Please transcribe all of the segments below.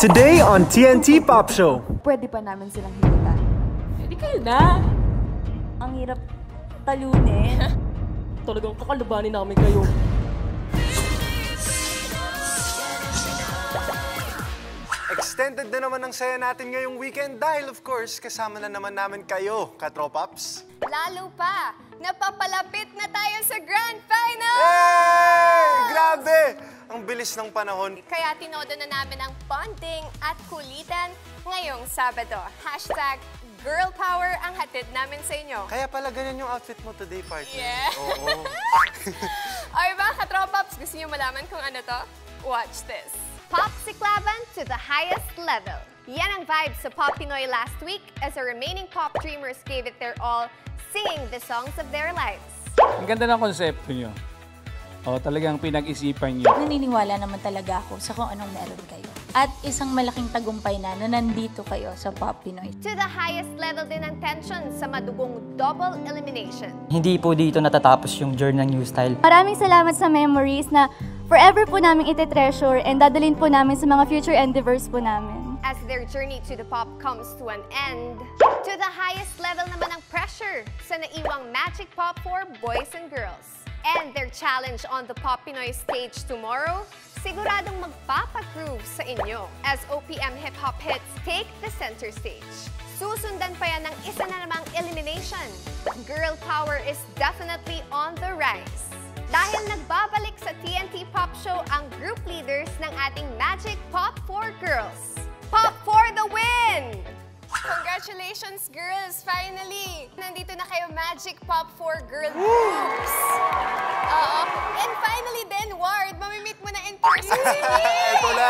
Today on TNT Pop Show. Pwede pa namin silang hilitan. Hindi kayo na. Ang hirap talunin. Talagang kakalabanin namin kayo. Extended na naman ang saya natin ngayong weekend dahil of course kasama na naman namin kayo, Katropaps. Lalo pa, napapalapit na tayo sa Grand Final! Hey! Grabe! Ang bilis ng panahon. Kaya tinodo na namin ang bonding at kulitan ngayong Sabado. Hashtag Girl Power ang hatid namin sa inyo. Kaya pala ganyan yung outfit mo today, partner. Yeah. Oo. Ay ba, Katropaps, gusto niyo malaman kung ano to? Watch this. Pop Siklaban to the highest level. Yan ang vibe sa Pop Pinoy last week as the remaining pop dreamers gave it their all, singing the songs of their lives. Ang ganda ng konsepto nyo. O, talagang pinag-isipan nyo. Naniniwala naman talaga ako sa kung anong meron kayo. At isang malaking tagumpay na nandito kayo sa Pop Pinoy. To the highest level din ang tension sa madugong double elimination. Hindi po dito natatapos yung journey ng New Style. Maraming salamat sa memories na forever po namin iti-treasure and dadalhin po namin sa mga future endeavors po namin. As their journey to the pop comes to an end, to the highest level naman ang pressure sa naiwang Magic Pop for boys and girls. And their challenge on the Pop Pinoy stage tomorrow, siguradong magpapagroove sa inyo as OPM hip-hop hits take the center stage. Susundan pa yan ng isa na namang elimination. Girl power is definitely on the rise. Dahil nagbabalik sa TNT Pop Show ang group leaders ng ating Magic Pop 4 Girls. Pop for the win! Congratulations, girls! Finally! Nandito na kayo, Magic Pop 4 Girl Groups! And finally din, Ward, mamimit mo na in person. Ito na!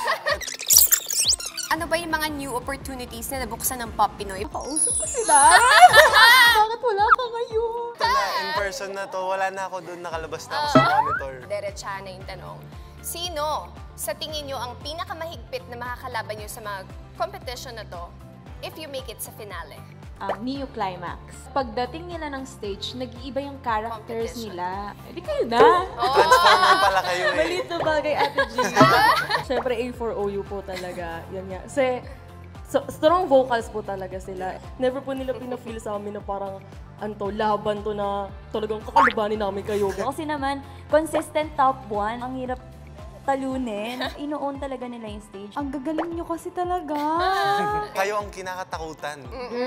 Ano ba yung mga new opportunities na nabuksan ng Pop Pinoy? Kausap ko sila. Bakit wala ka ngayon? Ito na, in person na to. Wala na ako doon, nakalabas na ako sa monitor. Diretsa na yung tanong. Sino sa tingin nyo ang pinakamahigpit na makakalaban nyo sa mga competition na to if you make it sa finale? Neo Climax. Pagdating nila ng stage, nag-iiba yung characters Competition. nila. Hindi kayo na. Transformer pala kayo eh. Maliit na bagay, Ate G. Siyempre, A4OU po talaga. Yan nga. Kasi, strong vocals po talaga sila. Never po nila pina-feel sa amin na parang, laban to na talagang kakalabanin namin kayo. Kasi naman, consistent top 1. Ang hirap talunin. Ino-own talaga nila yung stage. Ang gagaling nyo kasi talaga. Kayo ang kinakatakutan.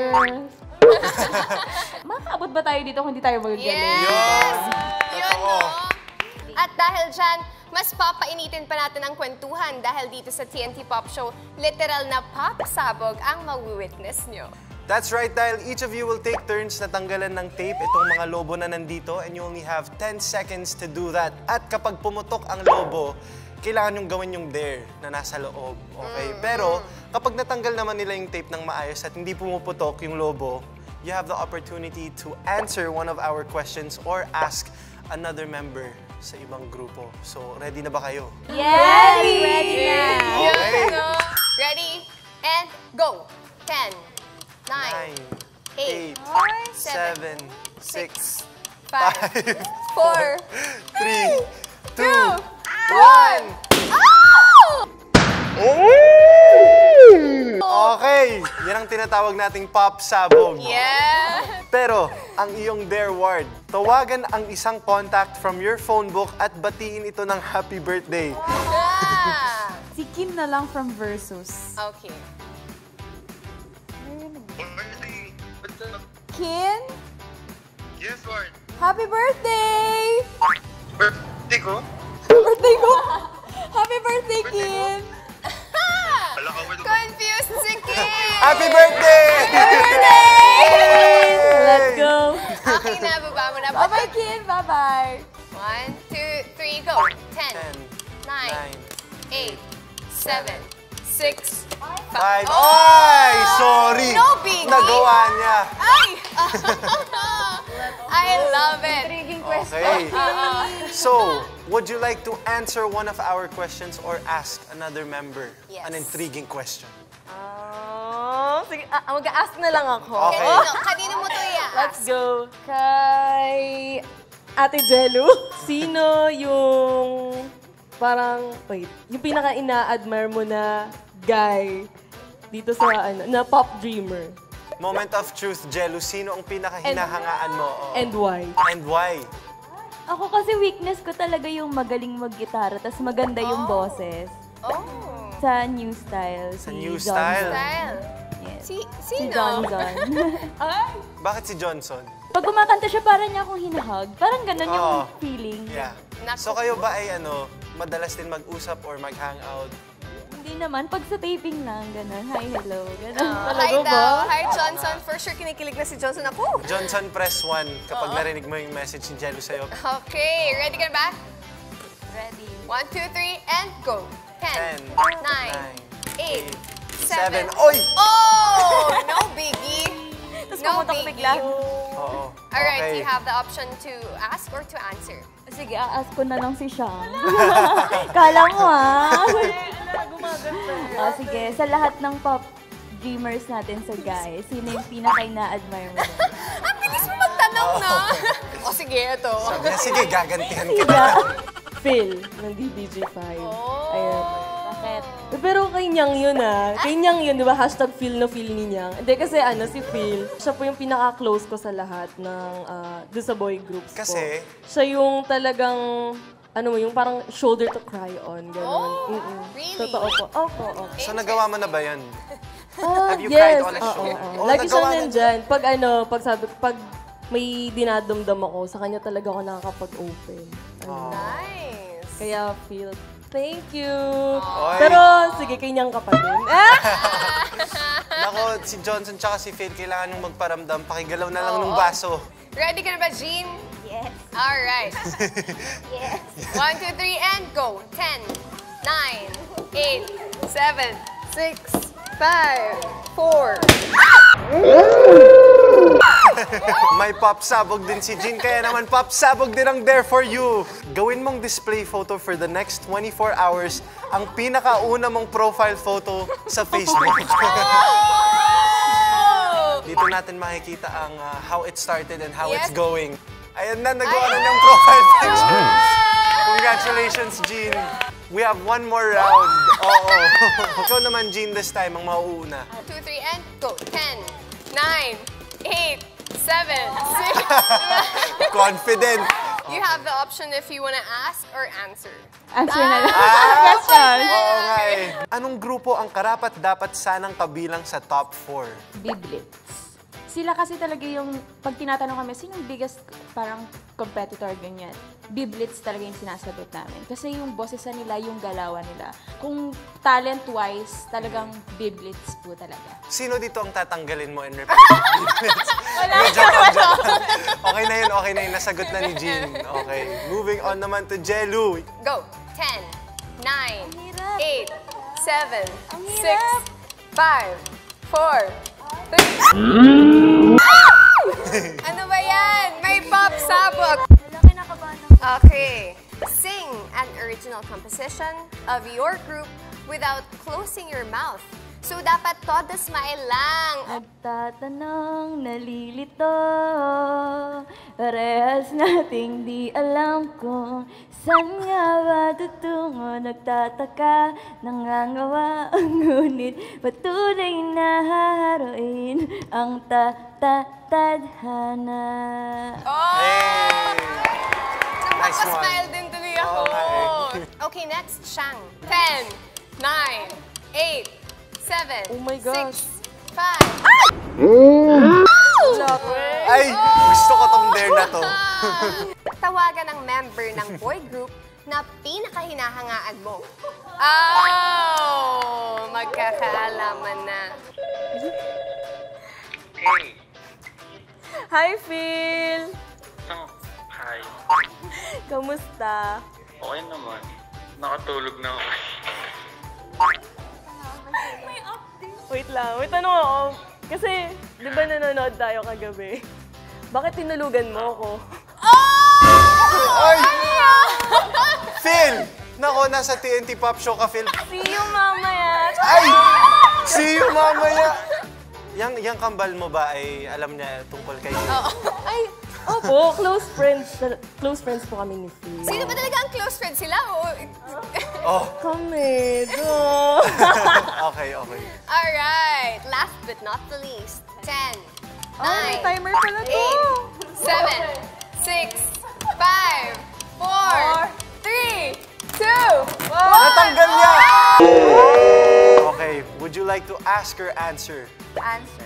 Makakaabot ba tayo dito kung hindi tayo magagaling? Yes! Yun, Totoo. no? At dahil dyan, mas papainitin pa natin ang kwentuhan dahil dito sa TNT Pop Show, literal na pop sabog ang mawi-witness nyo. That's right, dahil each of you will take turns na tanggalan ng tape itong mga lobo na nandito and you only have 10 seconds to do that. At kapag pumutok ang lobo, kailangan yung gawin yung dare na nasa loob, okay? Pero kapag natanggal naman nila yung tape ng maayos at hindi pumuputok yung lobo, you have the opportunity to answer one of our questions or ask another member sa ibang grupo. So, ready na ba kayo? Yes! Ready na! Okay. Yun, no? Ready? And go! 10, 9, 8, 7, 6, 5, 4, 3, 2, 1! Okay, yan ang tinatawag nating pop sabog. Yeah! Pero, ang iyong dare word, tawagan ang isang contact from your phone book at batiin ito ng happy birthday. Si Kim na lang from Versus. Okay. Kim? Yes, Ward. Happy birthday! Birthday ko? Birthday ko! Happy birthday, Kim! Wala ka, wala ka. Confused si Kim! Happy birthday! Let's go! Okay na, baba mo na. Bye-bye, Kim! Bye-bye! 1, 2, 3, go! 10, 9, 8, 7, 6, 5. 5. Ay, sorry! No biggie! Nagawa niya. Ay! I love it! Intriguing question. Okay. So, would you like to answer one of our questions or ask another member Yes. an intriguing question? Sige, mag-ask na lang ako. Okay. Kanino mo to i-ask? Let's go. Kay Ate Jello. Sino yung parang, wait, yung pinaka-ina-admire mo na guy dito sa, na pop dreamer. Moment of truth, Jello. Sino ang pinaka-hinahangaan mo? Oo. And why? And why? Ako kasi weakness ko talaga yung magaling mag-gitara, tas maganda yung boses. Oh. Sa New Style. Sa si New Johnson. Style? Style. Yes. Si Si sino? Johnson. Bakit si Johnson? Pag kumakanta siya, parang niya akong hinahag. Parang ganun yung Oo. feeling. Yeah. Naku. So kayo ba ay madalas din mag-usap or mag-hangout? Hindi naman. Pag sa taping lang, ganun. Hi, hello. Ganun. Hi daw. Hi, Johnson. For sure, kinikilig na si Johnson. Ako. Johnson, press 1 kapag narinig mo yung message ni Jello sa'yo. Okay, ready ka na ba? Ready. 1, 2, 3, and go. 10, 9, 8, 7. 7. Oy! Oh! No biggie. Tapos No pumutok biggie. bigla. Oo. Alright, Okay. you have the option to ask or to answer. Sige, a-ask ko na lang si Shang. Kala mo sige, sa lahat ng pop dreamers natin sa guys, sino yung pinaka-ina-admire mo? Ang bilis mo magtanong, no? O sige, ito. Sabi niya, sige, gagantihan kita. Diba? Phil, ng DDG5. Oh. Ayun. Bakit? Pero kay Nyang yun Kay Nyang yun, di ba? Hashtag Phil na Phil ni Nyang. Hindi, kasi si Phil, siya po yung pinaka-close ko sa lahat ng, doon sa boy groups ko. Kasi? Siya yung talagang, yung parang shoulder to cry on, gano'n. Oh, really? Totoo po. Opo. So nagawa mo na ba yan? Ah, Have you cried yes. on a show? Oo. Oh, Lagi siya nagawa na nandyan. Pag may dinadamdam ako, sa kanya talaga ako nakakapag-open. Nice. Kaya Phil, thank you. Oy. Pero sige, kanyang ka pa din. Nako, si Johnson tsaka si Phil, kailangan nung magparamdam. Pakigalaw na lang nung baso. Ready ka na ba, Jean? Yes. Alright. Yes. 1, 2, 3, and go. 10, 9, 8, 7, 6, 5, 4. May pop sabog din si Jean, kaya naman pop sabog din ang There For You. Gawin mong display photo for the next 24 hours ang pinakauna mong profile photo sa Facebook. Dito natin makikita ang how it started and how it's Yes. going. Ayan na, nagawa na ng profile picture. Congratulations, Jean. We have one more round. Oo. Ikaw naman, Jean, this time, ang mauuna. 2, 3, and go. 10, 9, 8, 7, 6. Confident. You have the option if you want to ask or answer. Answer na lang. Question. Oo nga eh. Anong grupo ang karapat-dapat sanang kabilang sa top 4? Biblets. Sila kasi talaga yung, pag tinatanong kami, sinong biggest parang competitor, ganyan. Biblets talaga yung sinasagot namin. Kasi yung boses nila, yung galawan nila. Kung talent-wise, talagang Biblets po talaga. Sino dito ang tatanggalin mo in represent Biblets? Wala. Okay na yun. Nasagot na ni Jean. Okay. Moving on naman to Jello. Go. 10, 9, 8, 7, 6, 5, 4, 3. Ano ba yan? May pop sabog. Okay. Sing an original composition of your group without closing your mouth. So, dapat todo smile lang. Nagtatanong, nalilito, parehas nating di alam kung saan nga ba tutungo. Nagtataka, nangangawa, ngunit patuloy na haharuin ang tadhana. Oh! Nice one. Napapasmile din tuloy ako. Okay, next, Shang. 10, 9, 8, 7, Oh my gosh. 6, 5. Ay, gusto ko tong dare na to. Tawagan ang member ng boy group na pinakahinahangaan mo. Oh! Magkakaalaman na. Hey. Hi, Phil! Hi. Kamusta? Okay naman. Nakatulog na ako. Wait lang, may tanong ako. Kasi, di ba nanonood tayo kagabi? Bakit tinulugan mo ako? Ay! Phil! Nako, nasa TNT Pop Show ka, Phil. See you mamaya! Ay! See you mamaya! Yang kambal mo ba ay alam niya tungkol kay Phil? Ay, Opo, close friends po kami ni Fee. Sino ba talaga ang close friend sila? Kami, Okay. Alright, last but not the least. 10, 9, may timer pala to. 8, 7, 6, 5, 4, 3, 2, 1. Natanggal niya! Okay, would you like to ask or answer? Answer.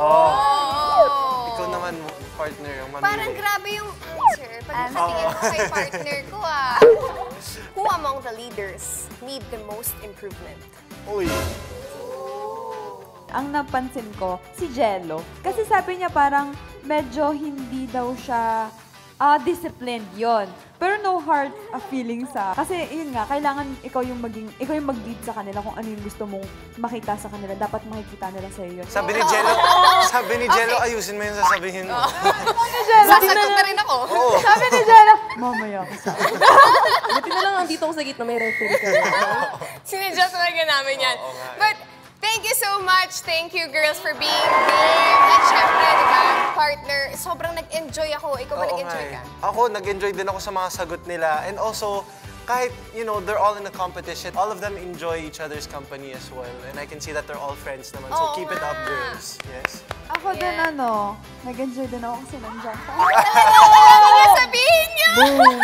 Ikaw naman, partner, yung mamili. Parang grabe yung answer. Pag nakatingin ko kay partner ko Who among the leaders need the most improvement? Uy. Ang napansin ko, si Jello. Kasi sabi niya parang medyo hindi daw siya disciplined yon. Pero no hard feeling sa... Kasi yun nga, kailangan ikaw yung mag-lead sa kanila kung ano yung gusto mong makita sa kanila. Dapat makikita nila sa iyo. Sabi ni Jello, ayusin mo yung sasabihin mo. Sasagot na rin ako. Sabi ni Jello, mamaya ko sa Buti na lang ang ditong sa gitna may referee ka. Sinadjust talaga namin yan. But thank you so much. Thank you, girls, for being here. At syempre, di ba, partner, sobrang nag-enjoy ako. Ikaw ba nag-enjoy ka? Ako, nag-enjoy din ako sa mga sagot nila. And also, kahit, they're all in a competition, all of them enjoy each other's company as well. And I can see that they're all friends naman. So keep it up, girls. Yes. Ako din nag-enjoy din ako kasi nandiyan ka. Ano sabihin niya?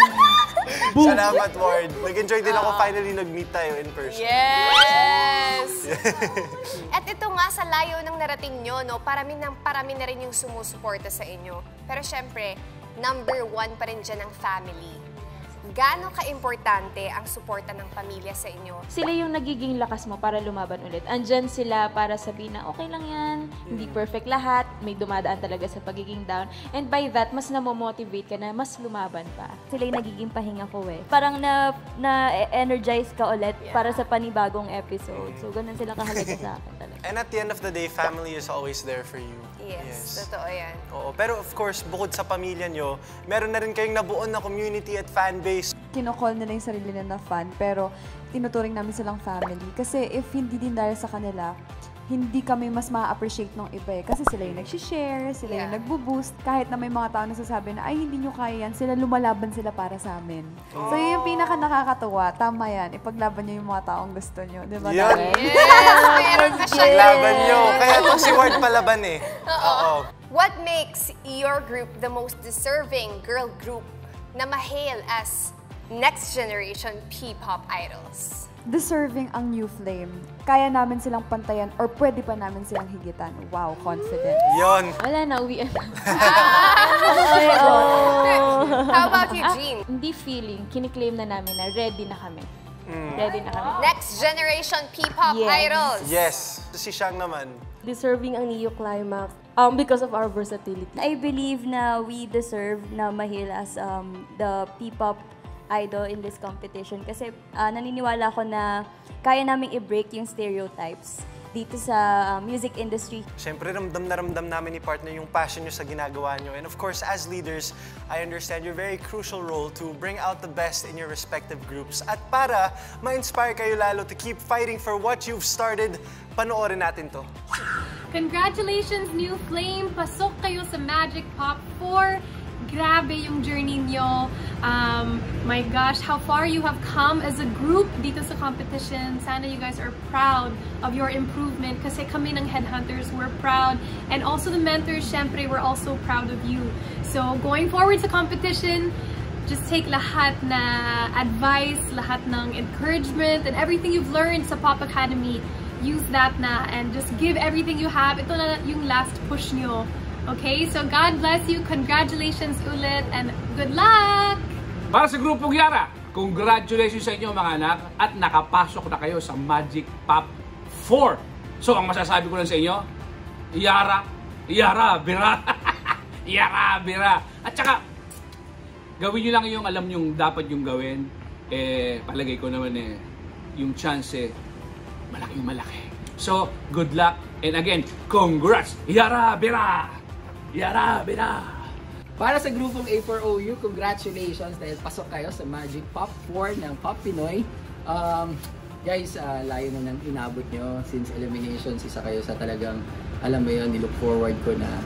Salamat, Ward. Nag-enjoy din ako finally nag-meet tayo in person. Yes! At ito nga, sa layo ng narating nyo, parami na rin yung sumusuporta sa inyo. Pero syempre, number 1 pa rin dyan ang family. Gaano ka-importante ang suporta ng pamilya sa inyo? Sila yung nagiging lakas mo para lumaban ulit. Andyan sila para sabihin na okay lang yan, hindi perfect lahat, may dumadaan talaga sa pagiging down. And by that, mas namomotivate ka na mas lumaban pa. Sila yung nagiging pahinga ko eh. Parang na-energize ka ulit para sa panibagong episode. So, ganun sila kahalaga sa akin talaga. And at the end of the day, family is always there for you. Yes, totoo yan. Oo, pero of course, bukod sa pamilya nyo, meron na rin kayong nabuo na community at fanbase. Kinocall nila yung sarili nila na fan, pero tinuturing namin silang family. Kasi if hindi din dahil sa kanila, hindi kami mas ma-appreciate ng iba eh. Kasi sila yung nag-share, sila yung nagbo-boost. Kahit na may mga tao nasasabi na, ay, hindi nyo kaya yan, sila lumalaban sila para sa amin. So yun yung pinaka-nakakatuwa. Tama yan. Ipaglaban nyo yung mga taong gusto nyo. Diba? Yan! Yes! Meron ka siya. Paglaban nyo. Kaya itong si Ward palaban eh. Oo. What makes your group the most deserving girl group na ma-hail as next generation P-pop idols? Deserving ang New Flame. Kaya namin silang pantayan or pwede pa namin silang higitan. Wow, confident. Yon. Wala na, uwian na. How about you, Jean? Hindi feeling, kiniklaim na namin na ready na kami. Ready na kami. Next generation P-pop idols. Yes. Si Shang naman. Deserving ang Neo Climax because of our versatility. I believe na we deserve na mahil as the P-pop idol in this competition kasi naniniwala ko na kaya naming i-break yung stereotypes dito sa music industry. Siyempre, ramdam namin ni partner yung passion nyo sa ginagawa nyo. And of course, as leaders, I understand your very crucial role to bring out the best in your respective groups. At para ma-inspire kayo lalo to keep fighting for what you've started, panoorin natin to. Congratulations, New Flame! Pasok kayo sa Magic Pop 4. Grabe yung journey nyo. My gosh, how far you have come as a group dito sa competition. Sana you guys are proud of your improvement kasi kami ng Headhunters, we're proud. And also the mentors, syempre, we're also proud of you. So going forward sa competition, just take lahat na advice, lahat ng encouragement, and everything you've learned sa Pop Academy. Use that na and just give everything you have. Ito na yung last push nyo. Okay, so God bless you. Congratulations ulit and good luck! Para sa Grupong Yara, congratulations sa inyo mga anak at nakapasok na kayo sa Magic Pop 4. So ang masasabi ko lang sa inyo, Yara, bira. Yara, bira. At saka, gawin nyo lang yung alam yung dapat yung gawin. Palagay ko naman yung chance malaki. So, good luck. And again, congrats! Yara, bira! Yara, bira! Para sa grupong A4OU, congratulations dahil pasok kayo sa Magic Pop 4 ng Pop Pinoy. Guys, layo na nang inabot nyo since eliminations. Isa kayo sa talagang, alam mo yun, nilook forward ko na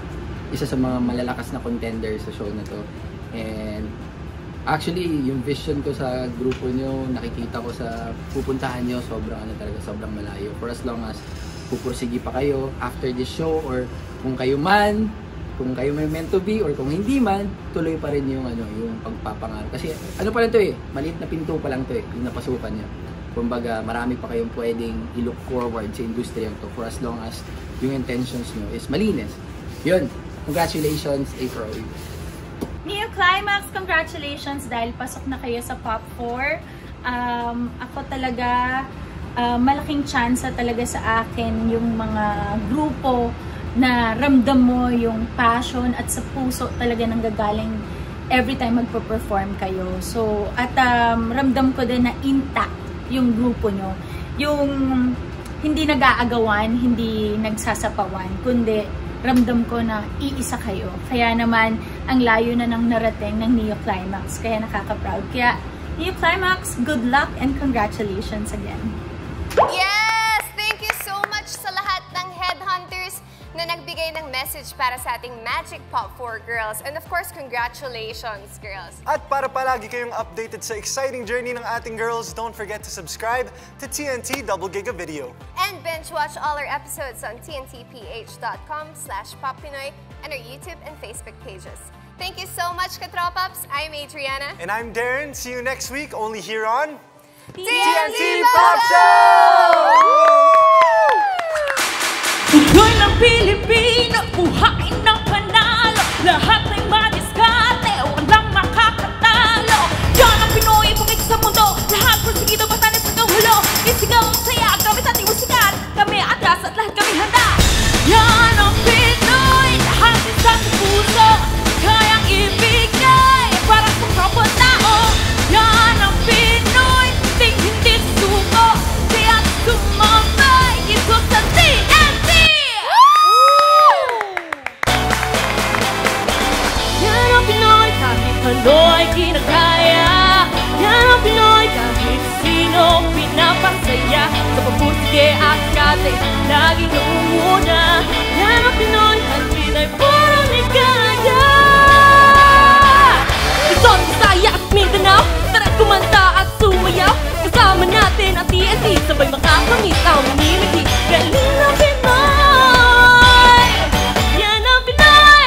isa sa mga malalakas na contender sa show na to. And actually, yung vision ko sa grupo nyo, nakikita ko sa pupuntahan nyo, sobrang malayo. For as long as pupursigi pa kayo after this show, or kung kayo may meant to be, or kung hindi man, tuloy pa rin yung pagpapangarap. Kasi pa lang to maliit na pinto pa lang to yung napasukan nyo. Kumbaga, marami pa kayong pwedeng i-look forward sa industriya to for as long as yung intentions nyo is malinis. Yun, congratulations, A4OU. Neo Climax, congratulations dahil pasok na kayo sa Pop 4. Ako talaga, malaking chance talaga sa akin yung mga grupo na ramdam mo yung passion at sa puso talaga nanggagaling every time magpo-perform kayo. So, at ramdam ko din na intact yung grupo nyo. Yung hindi nag-aagawan, hindi nagsasapawan, kundi ramdam ko na iisa kayo. Kaya naman, ang layo na ng narating ng Neo Climax. Kaya nakaka-proud. Kaya, Neo Climax, good luck and congratulations again. Yes! Thank you so much sa lahat ng headhunters na nagbigay ng message para sa ating Magic Pop 4 girls. And of course, congratulations, girls! At para palagi kayong updated sa exciting journey ng ating girls, don't forget to subscribe to TNT Double Giga Video. And binge-watch all our episodes on tntph.com/poppinoy and our YouTube and Facebook pages. Thank you so much, Katropaps! I'm Adriana. And I'm Darren. See you next week, only here on TNT Pop Show! Tuloy ng Pilipino, buhain ng panalo. Lahat ay madiskarte, walang makakatalo. Yan ang Pinoy, bumik sa mundo. Lahat porsigido, batanes hanggang hulo. Isigaw ang saya, gamit ating musikan. Kami atras at lahat kami handa. Yan ang Pinoy, lahat isa sa puso. Kayang ibigay para sa kapwa-tao. Yan ang Pinoy, hindi suko. Kaya sumabay dito sa TNT! Yan ang Pinoy, kahit ano'y kinagaya. Yan ang Pinoy, kahit sino pinapasaya. Sa pagpusige at kate, laging naunguna. Yan ang Pinoy, handin ay purong ligaya. Luzon, Visaya at Mindanao, tara't kumanta at sumayaw. Kasama natin ang TNT, sabay makapangit ang umimiti. Galing ng Pinoy! Yan ang Pinoy!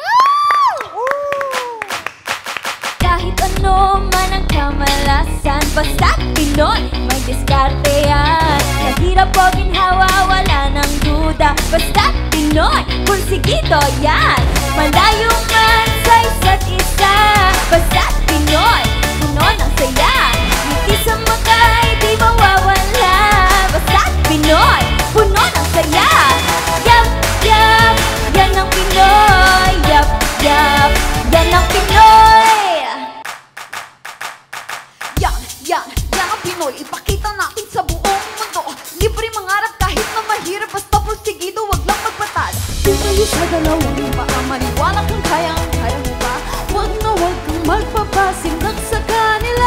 Kahit ano man ang kamalasan, basta't Pinoy, may diskarte yan. Kahirap o ginhawa, wala nang duda. Basta't Pinoy, pursigido yan. Malayo man sa isa't isa, basta't Pinoy, puno ng saya. Ngiti sa makay, di mawawala. Basta't Pinoy, puno ng saya. Yap, yap, yan ang Pinoy. Yap, yap, yan ang Pinoy. Yan ang Pinoy, ipakita natin sa buong mundo. Libre mangarap kahit na mahirap, basta porsigido, wag lang magpatad. Kung kayo sa dalawang paa, maniwala kung kaya mo pa. Wag kang magpapasindak sa kanila.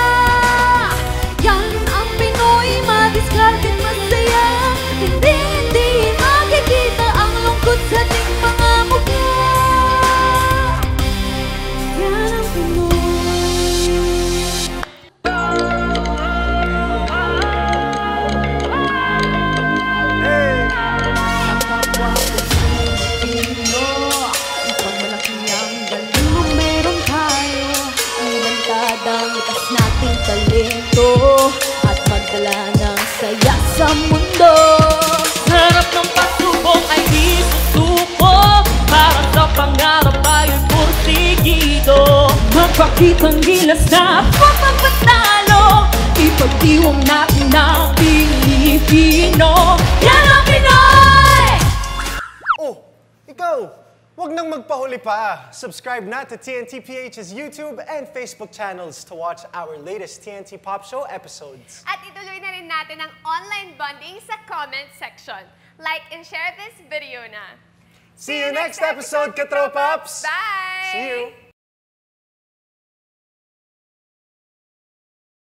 Yan ang Pinoy, madiskarte't masaya. Hindi makikita ang lungkot sa ating mga mukha. Yan ang Pinoy. Likas nating talento at magdala ng saya sa mundo. Sarap ng pasubok ay di susuko, para sa pangarap tayo'y porsigido. Magpakitang gilas na pagpapatalo, ipagdiwang natin na Pilipino. Yan ang Pinoy! Oh, ikaw! Huwag nang magpahuli pa. Subscribe na to TNT PH's YouTube and Facebook channels to watch our latest TNT Pop Show episodes. At ituloy na rin natin ang online bonding sa comment section. Like and share this video na. See you next episode, Katropaps! Bye! See you!